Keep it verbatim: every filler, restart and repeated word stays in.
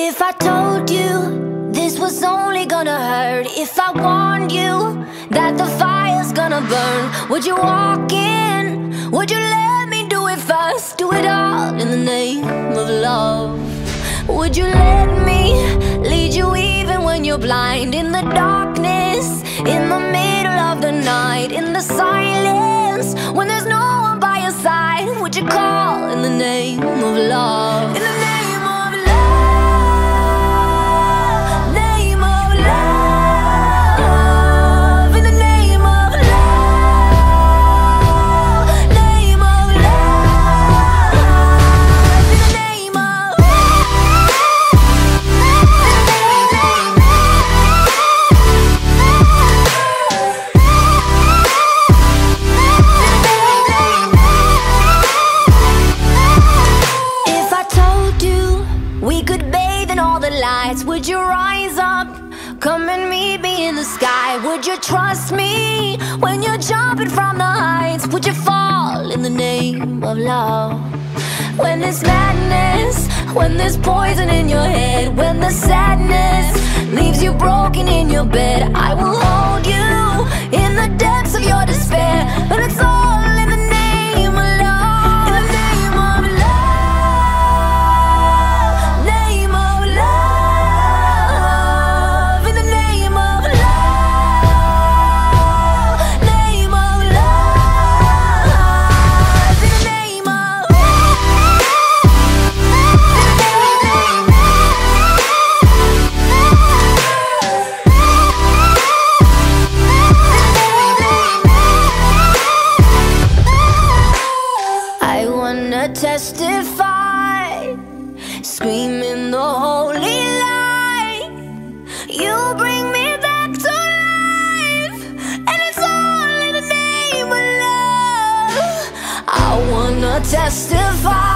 If I told you this was only gonna hurt, if I warned you that the fire's gonna burn, would you walk in? Would you let me do it first? Do it all in the name of love. Would you let me lead you even when you're blind? In the darkness, in the middle of the night, in the silence, when there's no one by your side, would you call in the name of love? In the name of love, name of love, in the name of love, name of love, in the name of If I told you we could bathe in all the lights, would you rise up? Come and meet me in the sky. Would you trust me when you're jumping from the heights? Would you fall in the name of love? When there's madness, when there's poison in your head, when the sadness leaves you broken in your bed, I will hold you in the depths of your despair. But it's all in the name of love. In the name of love, name of love, in the name of love, name of love, in the name of I wanna testify, screaming the holy light. You bring me back to life, and it's all in the name of love. I wanna testify,